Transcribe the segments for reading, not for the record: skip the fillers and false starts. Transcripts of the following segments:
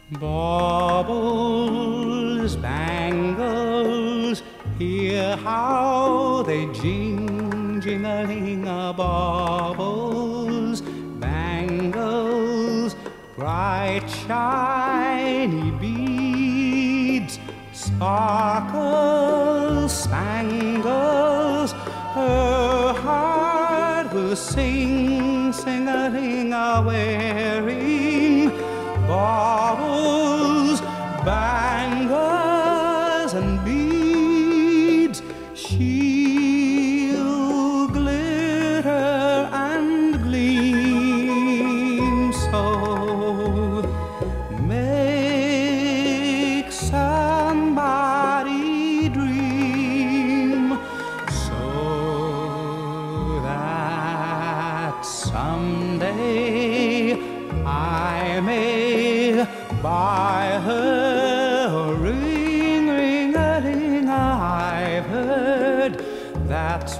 Baubles, bangles, hear how they jing, jing-a-ling-a-baubles, bangles, bright shiny beads, sparkles, spangles, her heart will sing, sing-a-ling-a-wearing, baubles, bangles, and beads, she'll glitter and gleam. So make somebody dream, so that someday I may buy her a ring, ring-a-ling. I've heard that's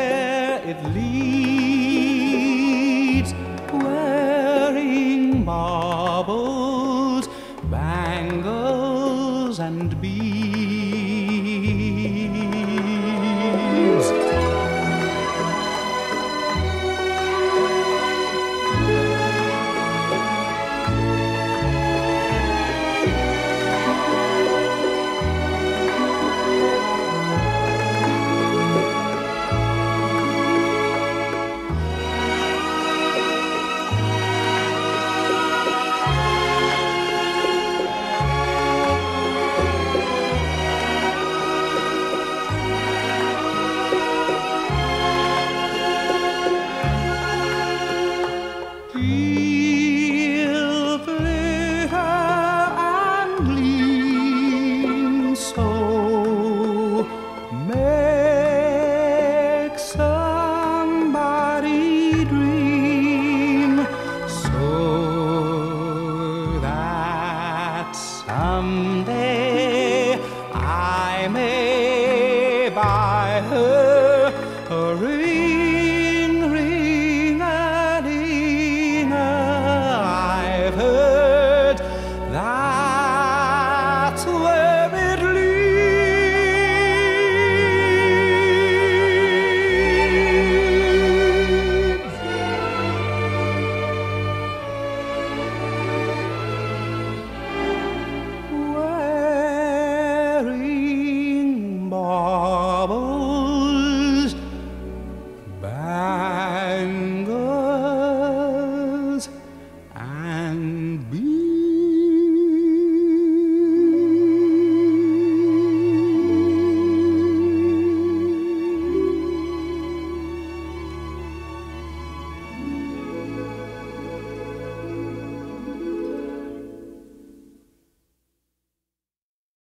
where it leads, wearing my